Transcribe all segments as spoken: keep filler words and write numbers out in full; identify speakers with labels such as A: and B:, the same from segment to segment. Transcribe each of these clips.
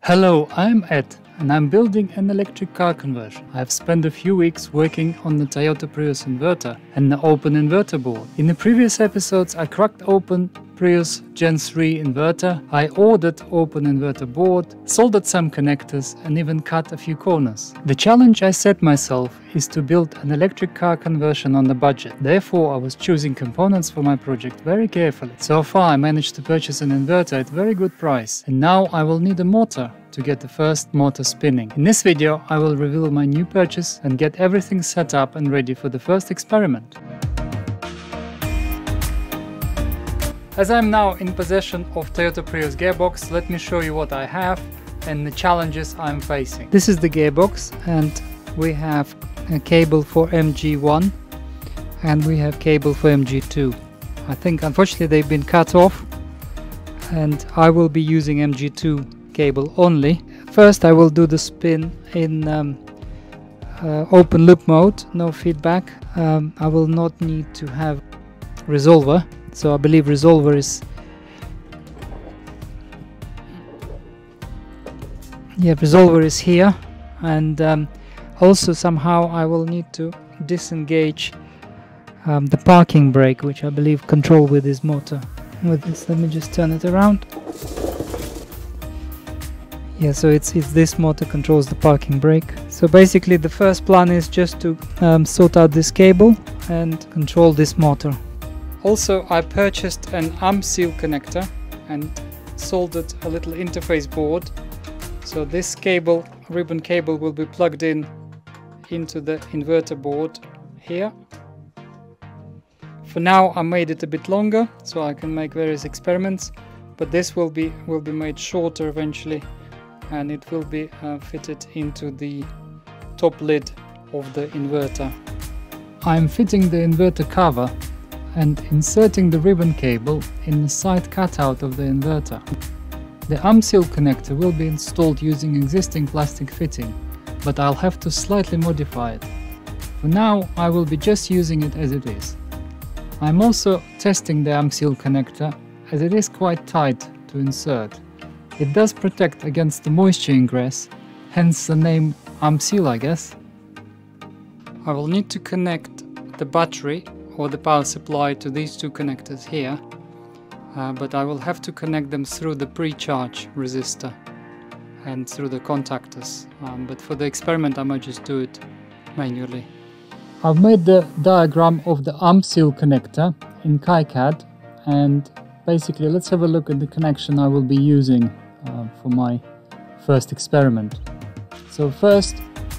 A: Hello, I'm Ed and I'm building an electric car conversion. I've spent a few weeks working on the Toyota Prius inverter and the open inverter board. In the previous episodes I cracked open Prius Gen three inverter, I ordered open inverter board, soldered some connectors and even cut a few corners. The challenge I set myself is to build an electric car conversion on the budget. Therefore I was choosing components for my project very carefully. So far I managed to purchase an inverter at a very good price, and now I will need a motor to get the first motor spinning. In this video I will reveal my new purchase and get everything set up and ready for the first experiment. As I'm now in possession of Toyota Prius gearbox, let me show you what I have and the challenges I'm facing. This is the gearbox, and we have a cable for M G one and we have cable for M G two. I think unfortunately they've been cut off and I will be using M G two cable only. First I will do the spin in um, uh, open loop mode, no feedback. Um, I will not need to have resolver, so I believe resolver is yeah resolver is here, and um, also somehow I will need to disengage um, the parking brake, which I believe control with this motor. With this, let me just turn it around. Yeah, so it's, it's this motor controls the parking brake. So basically the first plan is just to um, sort out this cable and control this motor. Also I purchased an AMPSEAL connector and soldered a little interface board. So this cable, ribbon cable, will be plugged in into the inverter board here. For now I made it a bit longer so I can make various experiments, but this will be will be made shorter eventually, and it will be uh, fitted into the top lid of the inverter. I'm fitting the inverter cover and inserting the ribbon cable in the side cutout of the inverter. The AMPSEAL connector will be installed using existing plastic fitting, but I'll have to slightly modify it. For now I will be just using it as it is. I'm also testing the AMPSEAL connector as it is quite tight to insert. It does protect against the moisture ingress, hence the name AMPSEAL, I guess. I will need to connect the battery or the power supply to these two connectors here, uh, but I will have to connect them through the pre-charge resistor and through the contactors, um, but for the experiment I might just do it manually. I've made the diagram of the AMPSEAL connector in KiCad, and basically let's have a look at the connection I will be using uh, for my first experiment. So first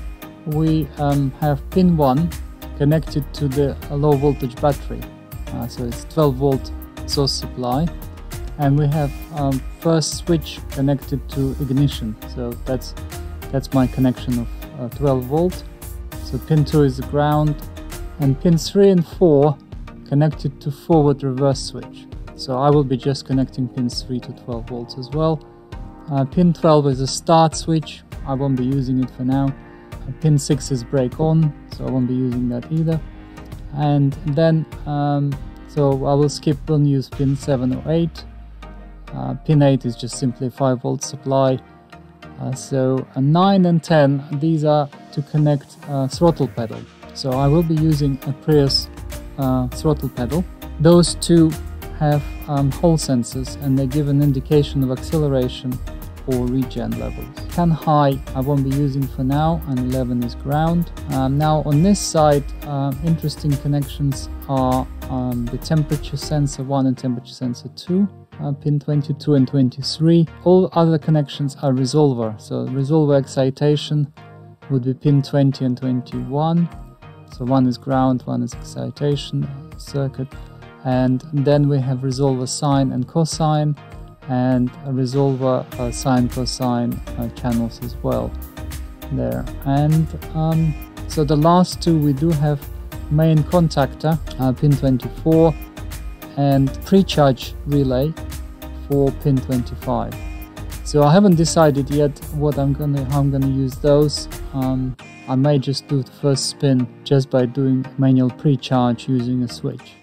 A: we um, have pin one connected to the uh, low voltage battery, uh, so it's twelve volt source supply, and we have um, first switch connected to ignition, so that's that's my connection of uh, twelve volt. So pin two is the ground, and pin three and four connected to forward reverse switch. So I will be just connecting pins three to twelve volts as well. Uh, pin twelve is a start switch, I won't be using it for now. Uh, pin six is brake on, so I won't be using that either. And then, um, so I will skip, don't use pin seven or eight. Uh, pin eight is just simply five volt supply. Uh, so uh, nine and ten, these are to connect uh, throttle pedal. So I will be using a Prius uh, throttle pedal. Those two have um, Hall sensors, and they give an indication of acceleration or regen levels. ten high I won't be using for now, and eleven is ground. Um, now on this side, uh, interesting connections are um, the temperature sensor one and temperature sensor two. Uh, pin twenty-two and twenty-three. All other connections are resolver, so resolver excitation would be pin twenty and twenty-one. So one is ground, one is excitation circuit, and then we have resolver sine and cosine, and a resolver uh, sine cosine uh, channels as well there. And um, so the last two we do have main contactor, uh, pin twenty-four, and pre-charge relay for pin twenty-five. So I haven't decided yet what I'm gonna how I'm gonna use those. Um, I may just do the first spin just by doing manual pre-charge using a switch.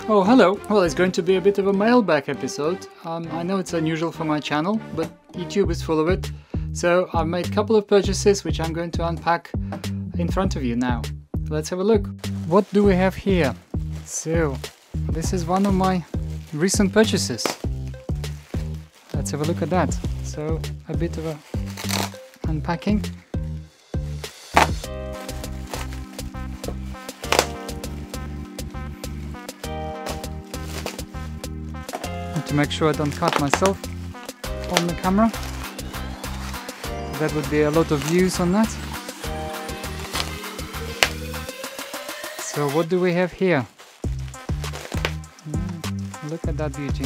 A: Oh, hello! Well, it's going to be a bit of a mailbag episode. Um, I know it's unusual for my channel, but YouTube is full of it. So I've made a couple of purchases which I'm going to unpack in front of you now. Let's have a look. What do we have here? So, this is one of my recent purchases. Let's have a look at that. So, a bit of a unpacking. To make sure I don't cut myself on the camera. That would be a lot of views on that. So what do we have here? Mm, look at that beauty.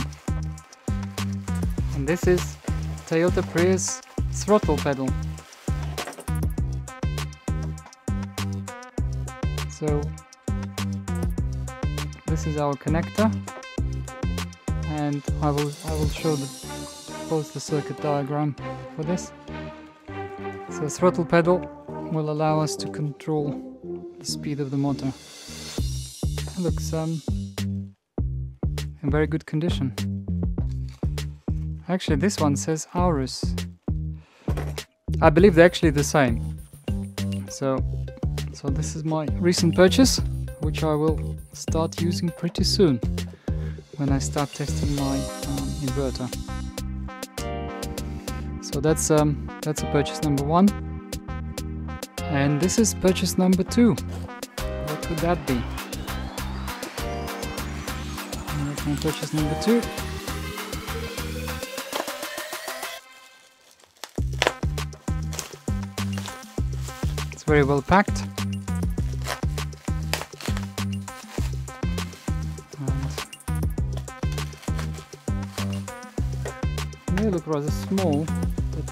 A: And this is Toyota Prius throttle pedal. So this is our connector. And I will I will show the post the circuit diagram for this. So throttle pedal will allow us to control the speed of the motor. It looks um, in very good condition. Actually, this one says Aurus. I believe they're actually the same. So so this is my recent purchase, which I will start using pretty soon when I start testing my um, inverter. So that's um, that's a purchase number one, and this is purchase number two. What could that be? And that's my purchase number two. It's very well packed. They look rather small, but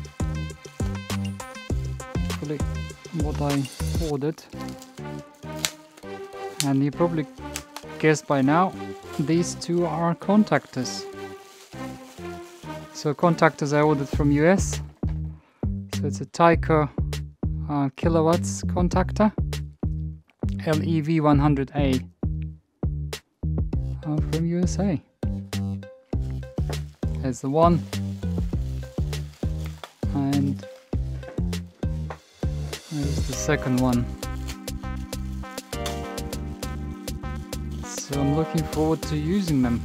A: actually what I ordered. And you probably guessed by now, these two are contactors. So contactors I ordered from U S. So it's a Tyco uh, kilowatts contactor, L E V one hundred A, uh, from U S A. There's the one, and there's the second one. So I'm looking forward to using them.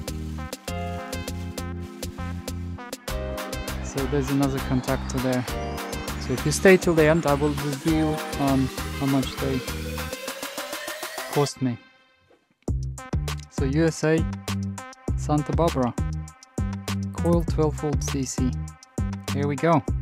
A: So there's another contactor there. So if you stay till the end, I will reveal um, how much they cost me. So U S A, Santa Barbara. Coil twelve volt D C. Here we go.